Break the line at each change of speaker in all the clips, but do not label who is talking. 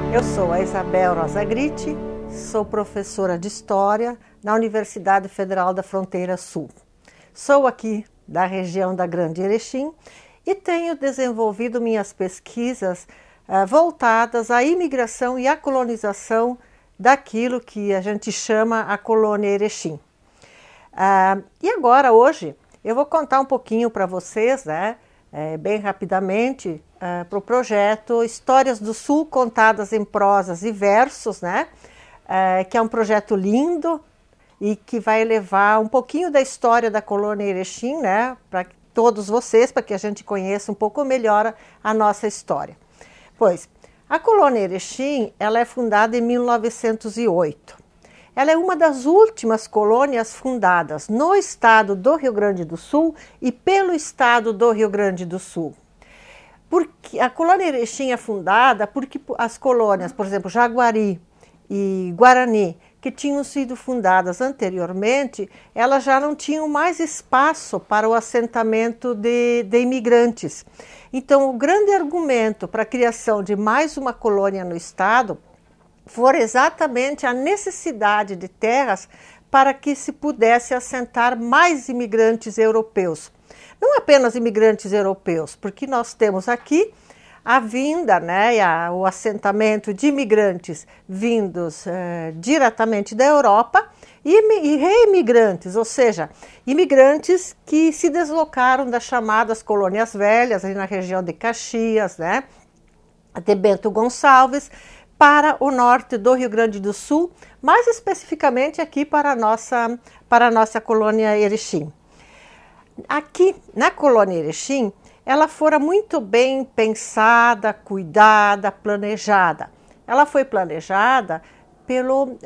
Eu sou a Isabel Rosagritti, sou professora de História na Universidade Federal da Fronteira Sul. Sou aqui da região da Grande Erechim e tenho desenvolvido minhas pesquisas voltadas à imigração e à colonização daquilo que a gente chama a colônia Erechim. E agora, hoje, eu vou contar um pouquinho para vocês, bem rapidamente, para o projeto Histórias do Sul contadas em prosas e versos, que é um projeto lindo e que vai levar um pouquinho da história da colônia Erechim, para todos vocês, para que a gente conheça um pouco melhor a nossa história. Pois, a colônia Erechim, ela é fundada em 1908. Ela é uma das últimas colônias fundadas no estado do Rio Grande do Sul e pelo estado do Rio Grande do Sul. Porque a colônia Erechim é fundada porque as colônias, por exemplo, Jaguari e Guarani, que tinham sido fundadas anteriormente, elas já não tinham mais espaço para o assentamento de imigrantes. Então, o grande argumento para a criação de mais uma colônia no estado foi exatamente a necessidade de terras para que se pudesse assentar mais imigrantes europeus. Não apenas imigrantes europeus, porque nós temos aqui a vinda, o assentamento de imigrantes vindos diretamente da Europa e reimigrantes, ou seja, imigrantes que se deslocaram das chamadas colônias velhas, ali na região de Caxias, de Bento Gonçalves, para o norte do Rio Grande do Sul, mais especificamente aqui para a nossa colônia Erechim. Aqui na colônia Erechim, ela fora muito bem pensada, cuidada, planejada. Ela foi planejada pelo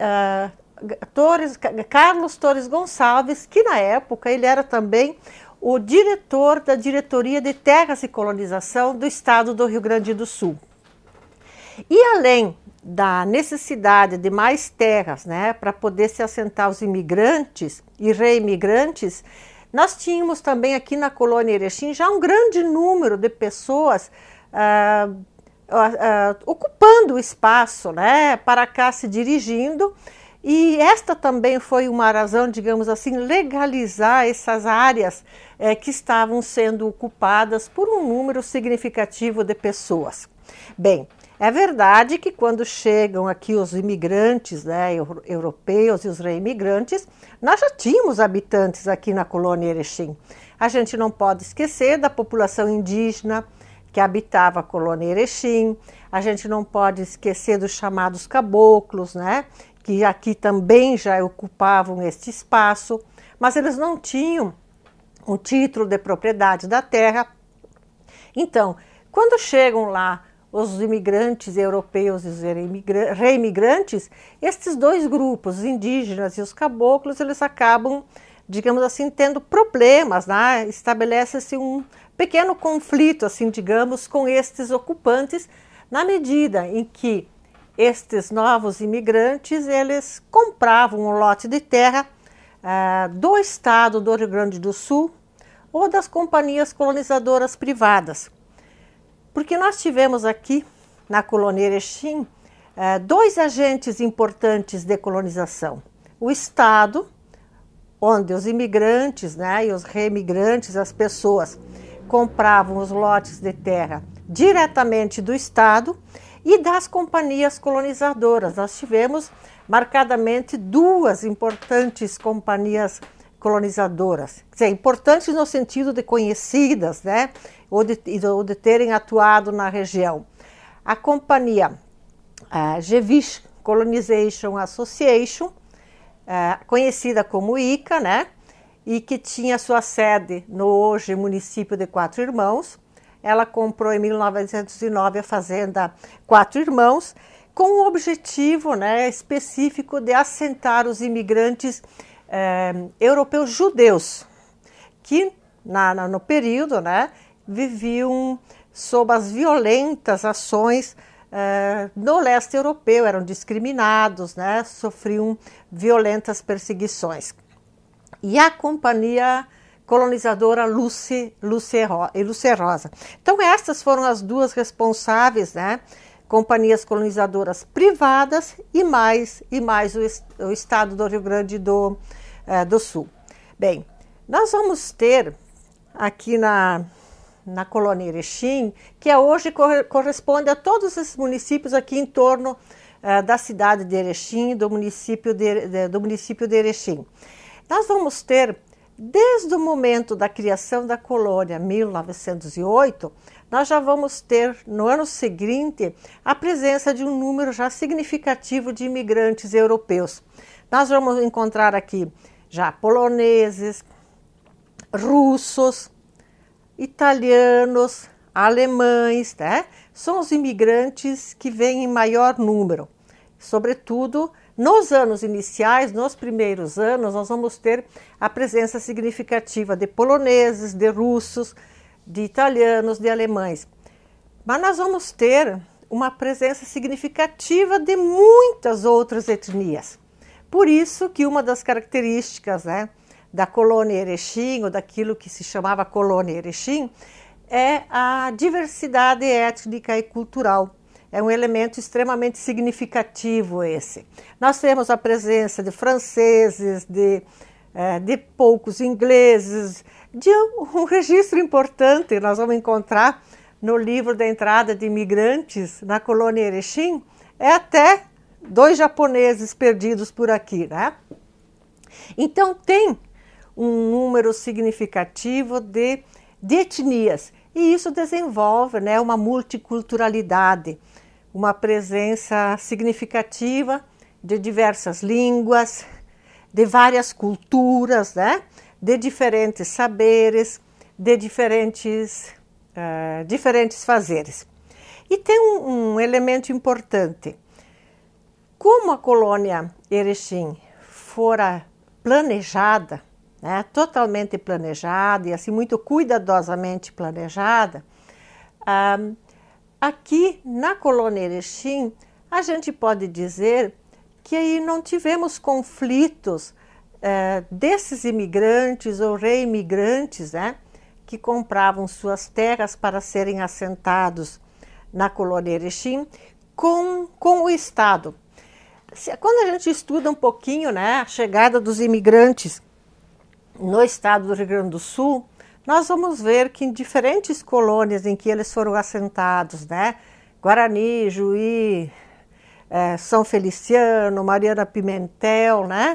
Carlos Torres Gonçalves, que na época ele era também o diretor da Diretoria de Terras e Colonização do estado do Rio Grande do Sul. E além da necessidade de mais terras, para poder se assentar os imigrantes e reimigrantes, nós tínhamos também aqui na colônia Erechim já um grande número de pessoas ocupando o espaço, para cá se dirigindo, e esta também foi uma razão, digamos assim, legalizar essas áreas que estavam sendo ocupadas por um número significativo de pessoas. Bem, é verdade que quando chegam aqui os imigrantes europeus e os reimigrantes, nós já tínhamos habitantes aqui na colônia Erechim. A gente não pode esquecer da população indígena que habitava a colônia Erechim, a gente não pode esquecer dos chamados caboclos, que aqui também já ocupavam este espaço, mas eles não tinham um título de propriedade da terra. Então, quando chegam lá os imigrantes europeus e os reimigrantes, estes dois grupos, os indígenas e os caboclos, eles acabam, digamos assim, tendo problemas, estabelece-se um pequeno conflito, assim, digamos, com estes ocupantes, na medida em que estes novos imigrantes, eles compravam um lote de terra do estado do Rio Grande do Sul ou das companhias colonizadoras privadas. Porque nós tivemos aqui, na colônia Erechim, dois agentes importantes de colonização. O Estado, onde os imigrantes e os reimigrantes, as pessoas, compravam os lotes de terra diretamente do Estado, e das companhias colonizadoras. Nós tivemos marcadamente duas importantes companhias colonizadoras, quer dizer, importantes no sentido de conhecidas, ou de terem atuado na região. A companhia Jewish Colonization Association, conhecida como ICA, e que tinha sua sede no hoje município de Quatro Irmãos. Ela comprou em 1909 a fazenda Quatro Irmãos, com o objetivo específico de assentar os imigrantes europeus judeus, que no período viviam sob as violentas ações no leste europeu, eram discriminados, sofriam violentas perseguições. E a companhia colonizadora Lúcia Rosa. Então, estas foram as duas responsáveis, companhias colonizadoras privadas e mais o estado do Rio Grande do Sul. Bem, nós vamos ter aqui na colônia Erechim, que hoje corresponde a todos esses municípios aqui em torno da cidade de Erechim, do município de Erechim. Nós vamos ter, desde o momento da criação da colônia, 1908, nós já vamos ter, no ano seguinte, a presença de um número já significativo de imigrantes europeus. Nós vamos encontrar aqui já poloneses, russos, italianos, alemães, né? São os imigrantes que vêm em maior número. Sobretudo, nos anos iniciais, nos primeiros anos, nós vamos ter a presença significativa de poloneses, de russos, de italianos, de alemães. Mas nós vamos ter uma presença significativa de muitas outras etnias. Por isso que uma das características, né, da colônia Erechim, ou daquilo que se chamava colônia Erechim, é a diversidade étnica e cultural. É um elemento extremamente significativo esse. Nós temos a presença de franceses, de poucos ingleses, de um registro importante nós vamos encontrar no livro da entrada de imigrantes na colônia Erechim, é até 2 japoneses perdidos por aqui, né? Então tem um número significativo de etnias, e isso desenvolve, né, uma multiculturalidade, uma presença significativa de diversas línguas, de várias culturas, né, de diferentes saberes, de diferentes fazeres. E tem um elemento importante. Como a colônia Erechim fora planejada, né, totalmente planejada e assim muito cuidadosamente planejada, aqui na colônia Erechim a gente pode dizer que aí não tivemos conflitos desses imigrantes ou reimigrantes, né, que compravam suas terras para serem assentados na colônia Erechim com o Estado. Quando a gente estuda um pouquinho, né, a chegada dos imigrantes no estado do Rio Grande do Sul, nós vamos ver que em diferentes colônias em que eles foram assentados, né, Guarani, Juí, São Feliciano, Mariana Pimentel, né,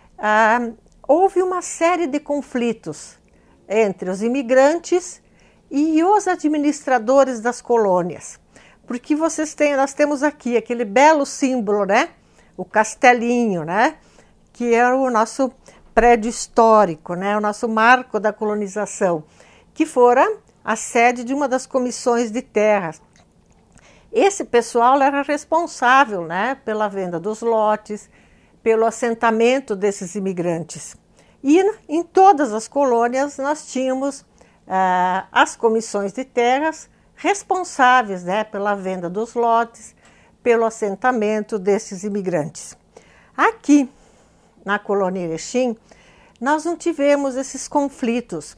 houve uma série de conflitos entre os imigrantes e os administradores das colônias. Porque nós temos aqui aquele belo símbolo, né, o castelinho, né, que é o nosso prédio histórico, né, o nosso marco da colonização, que fora a sede de uma das comissões de terras. Esse pessoal era responsável, né, pela venda dos lotes, pelo assentamento desses imigrantes. E em todas as colônias nós tínhamos as comissões de terras responsáveis, né, pela venda dos lotes, pelo assentamento desses imigrantes. Aqui, na colônia Erechim, nós não tivemos esses conflitos,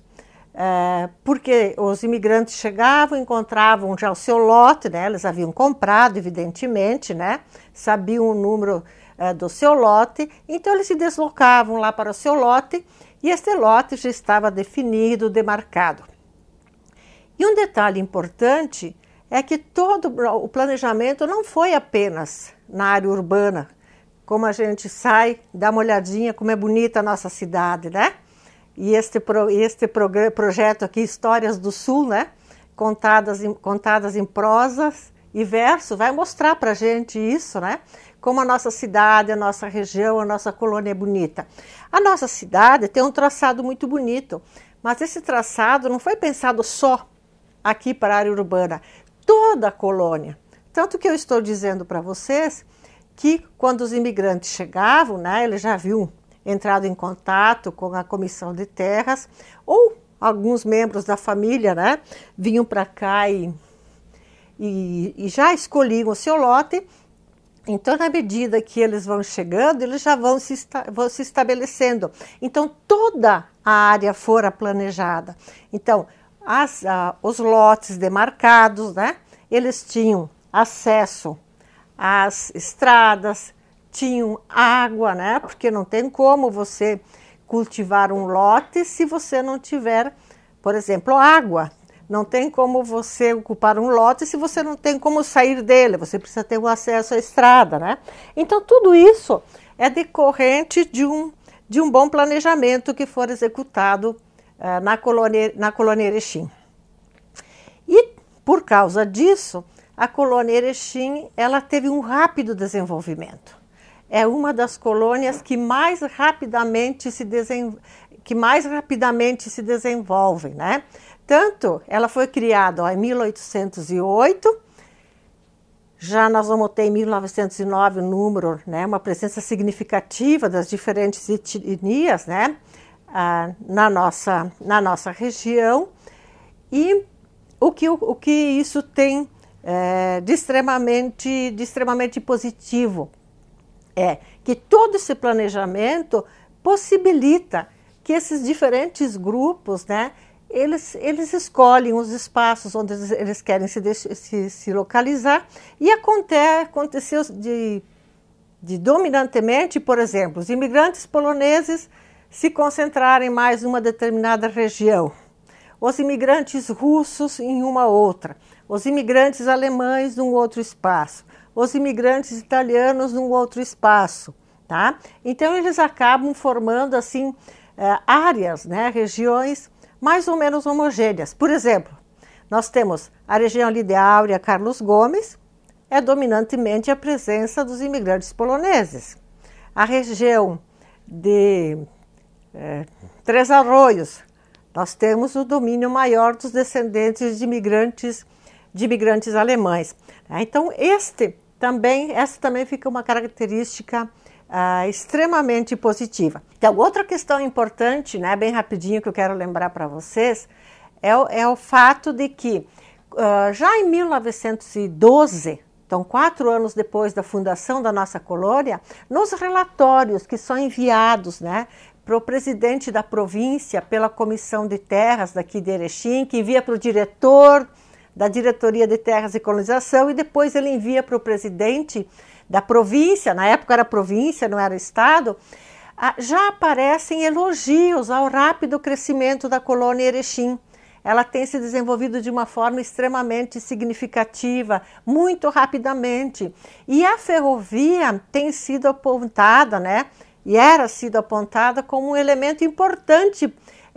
porque os imigrantes chegavam, encontravam já o seu lote, né, eles haviam comprado, evidentemente, né, sabiam o número do seu lote, então eles se deslocavam lá para o seu lote e este lote já estava definido, demarcado. E um detalhe importante é que todo o planejamento não foi apenas na área urbana, como a gente sai, dá uma olhadinha como é bonita a nossa cidade, né? E este projeto aqui, Histórias do Sul, né? Contadas em prosas e verso, vai mostrar para a gente isso, né? Como a nossa cidade, a nossa região, a nossa colônia é bonita. A nossa cidade tem um traçado muito bonito, mas esse traçado não foi pensado só aqui para a área urbana, toda a colônia. Tanto que eu estou dizendo para vocês que quando os imigrantes chegavam, né, eles já haviam entrado em contato com a comissão de terras, ou alguns membros da família, né, vinham para cá e já escolhiam o seu lote. Então, na medida que eles vão chegando, eles já vão se estabelecendo. Então, toda a área fora planejada. Então, os lotes demarcados, né, eles tinham acesso às estradas, tinham água, né? Porque não tem como você cultivar um lote se você não tiver, por exemplo, água. Não tem como você ocupar um lote se você não tem como sair dele, você precisa ter o acesso à estrada, né? Então, tudo isso é decorrente de um bom planejamento que for executado na colônia Erechim. E, por causa disso, a colônia Erechim ela teve um rápido desenvolvimento. É uma das colônias que mais rapidamente se desenvolvem, né? Tanto, ela foi criada em 1808, já nós vamos ter em 1909 um número, né, uma presença significativa das diferentes etnias, né, na nossa região. E o que isso tem de extremamente positivo é que todo esse planejamento possibilita que esses diferentes grupos, né, eles escolhem os espaços onde eles querem se localizar, e aconteceu dominantemente, por exemplo, os imigrantes poloneses se concentrarem mais em uma determinada região, os imigrantes russos em uma outra, os imigrantes alemães num outro espaço, os imigrantes italianos num outro espaço, tá? Então eles acabam formando assim áreas, né, regiões mais ou menos homogêneas. Por exemplo, nós temos a região ali de Áurea, Carlos Gomes, é dominantemente a presença dos imigrantes poloneses. A região de Três Arroios, nós temos o domínio maior dos descendentes de imigrantes alemães. Então, essa também fica uma característica extremamente positiva. Então, outra questão importante, né, bem rapidinho, que eu quero lembrar para vocês, é o fato de que já em 1912, então 4 anos depois da fundação da nossa colônia, nos relatórios que são enviados, né, para o presidente da província pela Comissão de Terras daqui de Erechim, que envia para o diretor da Diretoria de Terras e Colonização, e depois ele envia para o presidente da província, na época era província, não era estado, já aparecem elogios ao rápido crescimento da colônia Erechim. Ela tem se desenvolvido de uma forma extremamente significativa, muito rapidamente. E a ferrovia tem sido apontada, né? E era sido apontada como um elemento importante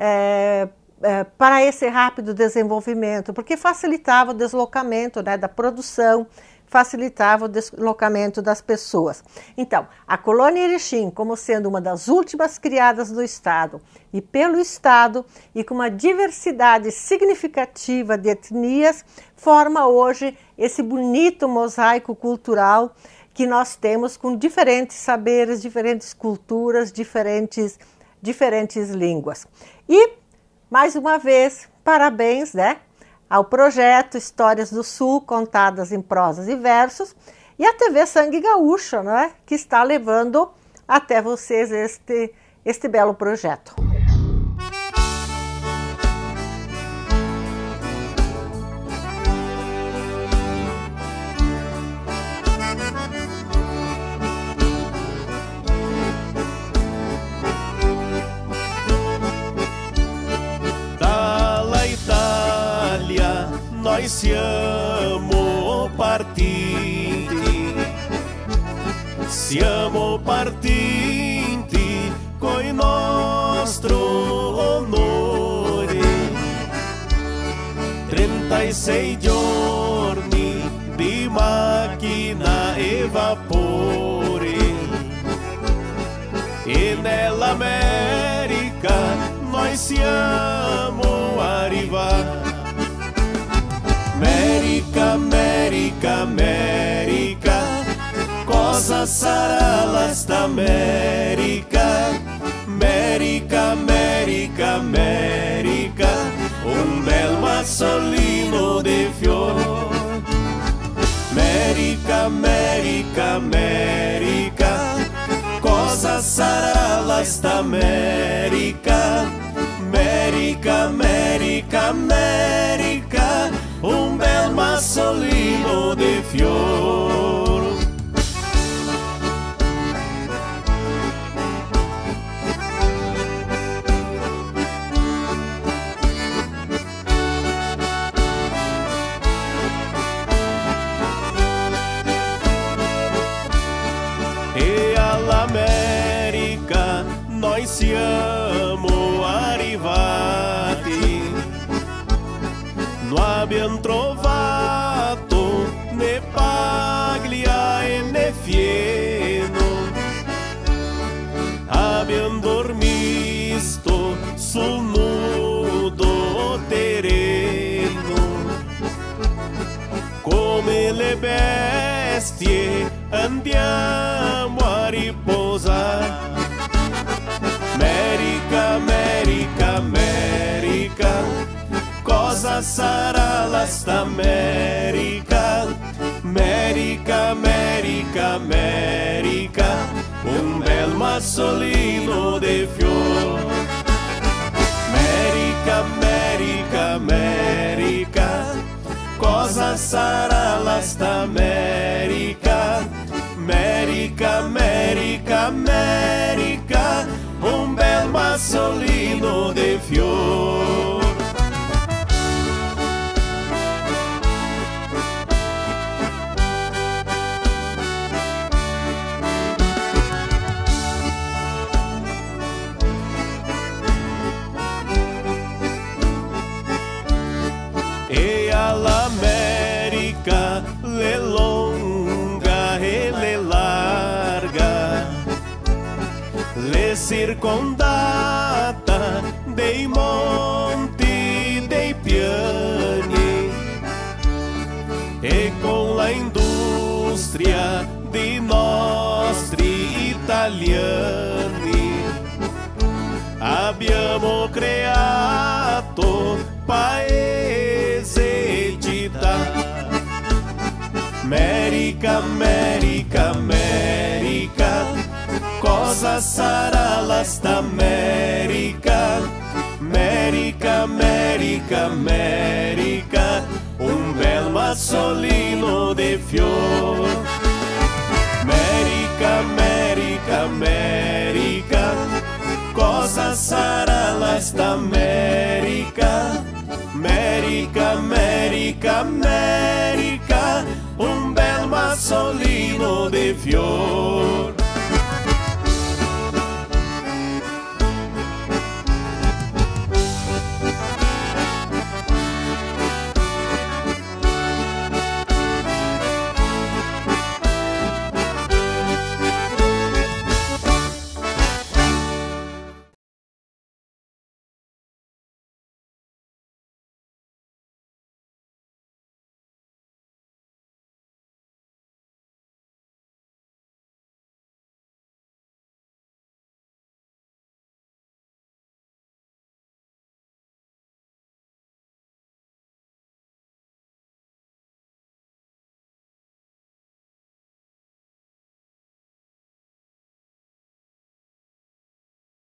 para esse rápido desenvolvimento, porque facilitava o deslocamento, né, da produção, facilitava o deslocamento das pessoas. Então, a colônia Erechim, como sendo uma das últimas criadas do Estado e pelo Estado, e com uma diversidade significativa de etnias, forma hoje esse bonito mosaico cultural que nós temos com diferentes saberes, diferentes culturas, diferentes línguas. E, mais uma vez, parabéns, né, ao projeto Histórias do Sul, contadas em prosas e versos, e a TV Sangue Gaúcho, né, que está levando até vocês este belo projeto.
Noi siamo partiti coi nostro onore. 36 giorni di macchina e vapore, e nell'America noi siamo arrivati. America, America, America, cosa sarà sta America? America, America, America, un bel mazzolino di fior. America, America, America, cosa sarà sta America? America, America, America, un bel mazzolino de fior. E all'America noi siamo arrivati, non abbiamo trovato né paglia e né fieno, abbiamo dormito sul nudo terreno, come le bestie andiamo a riposare. America, America, America, cosa sarà la sta America? America, America, America, un bel massolino de fior. America, America, America, cosa sarà la sta America? America, America, America, un bel massolino de fior. E all'America le longa e le larga, le circondata dei monti, dei piani, e con la industria di nostri italiani abbiamo creato paese e città. America, America, America, cosa sarà la sta America? America, America, America, un bel massolino de fior. America, America, America, cosa sarà la sta America? America, America, America, un bel massolino de fior.